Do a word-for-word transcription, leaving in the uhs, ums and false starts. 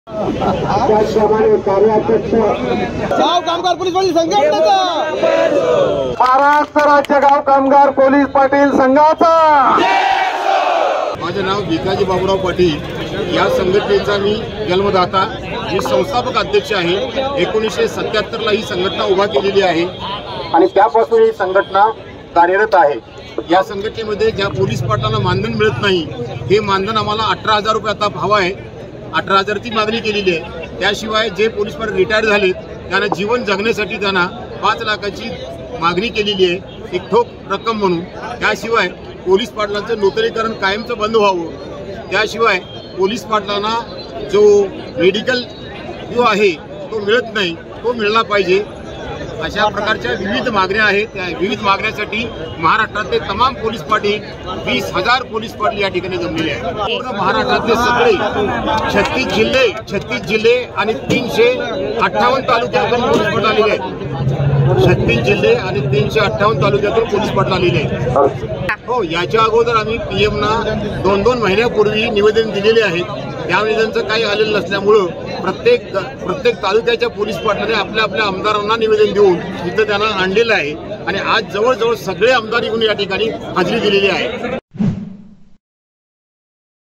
त्याचप्रमाणे कार्याध्यक्ष गाव कामगार पोलीस पाटील संघटनेचा, महाराष्ट्र राज्य गाव कामगार पोलीस पाटील संघाचा। माझे नाव भिकाजी बाबूराव पाटील। या संघटनेचा मी जन्मदाता, मी संस्थापक अध्यक्ष आहे। एकोणीसशे सत्याहत्तर ला ही संघटना उभा केलेली आहे आणि त्यापासून ही संघटना कार्यरत आहे। या संघटनेमध्ये ज्या पोलीस पाटलांना मानधन मिळत नाही, हे मानधन आम्हाला अठरा हजार रुपये आता भाव आहे, अठरा हजार ती मागणी केलेली आहे। त्याशिवाय जे पोलीस पाटील रिटायर झालेत त्यांना जीवन जगण्यासाठी त्यांना पाच लाखाची मागणी केलेली आहे, एक ठोक रक्कम म्हणून। त्याशिवाय पोलीस पाटलांचं नूतनीकरण कायमचं बंद व्हावं। त्याशिवाय पोलीस पाटलांना जो मेडिकल जो आहे तो मिळत नाही, तो मिळाला पाहिजे। अशा प्रकारच्या विविध मागण्या आहेत। त्या विविध मागण्यासाठी महाराष्ट्रातले तमाम पोलीस पाटील, वीस हजार पोलीस पाटील या ठिकाणी जमलेले आहेत। पूर्ण महाराष्ट्रातले सगळे छत्तीस जिल्हे छत्तीस जिल्हे आणि तीनशे अठ्ठावन्न तालुक्यातून पोलीस पाटील आलेले आहेत। छत्तीस जिल्हे आणि तीनशे अठ्ठावन्न तालुक्यातून पोलीस पाटील आलेले आहेत। हो, याच्या अगोदर आम्ही पीएमना दोन दोन महिन्यापूर्वी निवेदन दिलेले आहेत। त्या निवेदनाचं काही आलेलं नसल्यामुळं प्रत्येक प्रत्येक तालुक्याच्या पोलीस पाटलाने आपल्या आपल्या आमदारांना निवेदन देऊन इथं त्यांना आणलेलं आहे आणि आज जवळजवळ सगळे आमदार येऊन या ठिकाणी हजेरी दिलेली आहे।